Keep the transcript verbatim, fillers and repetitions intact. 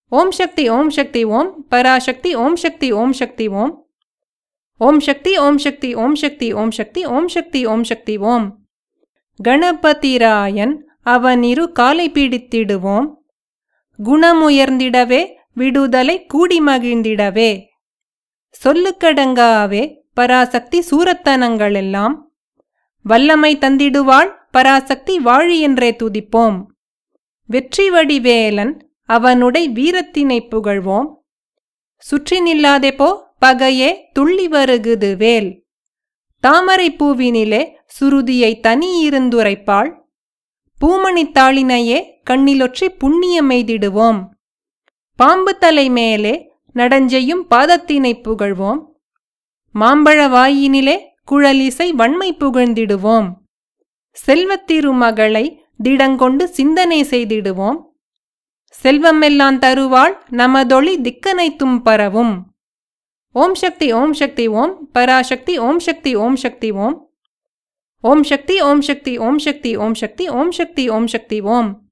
ओम शक्ति ओम शक्ति ओम पराशक्ति ओम शक्ति ओम शक्ति ओम ओम शक्ति ओम शक्ति ओम शक्ति ओम शक्ति ओम शक्ति ओम शक्ति ओम गणपतिरायन அவனிரு காலை பிடித்திடுவோம் குணமுயர்ந்திடவே விடுதலை கூடி மகிழ்ந்திடவே சொல்லுக்கடங்காவே பராசக்தி சூரத்தனங்களெல்லாம் வல்லமை தந்திடுவாள் பராசக்தி வாழி என்றே துதிப்போம் வெற்றி வடிவேலன் அவனுடைய வீரத்தினை புகழ்வோம் சுற்றி நில்லாதே போ பகையே துள்ளி வருகுது வேல் தாமரை பூவினிலே சுருதியை தனியிருந்துரைப்பாள் பூமணித்தாளினையே கண்ணிலொற்றி புண்ணியமெய்திடுவோம் பாம்பு தலை மேலே நடஞ்செய்யும் பாதத்தினை புகழ்வோம் மாம்பழ வாயினிலே குழலிசை வன்மை புகழ்ந்திடுவோம் செல்வத்திருமகளை திடங்கொண்டு சிந்தனை செய்திடுவோம் செல்வமெல்லாம் தருவாள் நமதொளி திக்கனைத்தும் பரவும் ஓம் சக்தி ஓம் சக்தி ஓம் பராசக்தி ஓம் சக்தி ஓம் சக்தி ஓம் ओम शक्ति ओम शक्ति ओम शक्ति ओम शक्ति ओम शक्ति ओम शक्ति ओम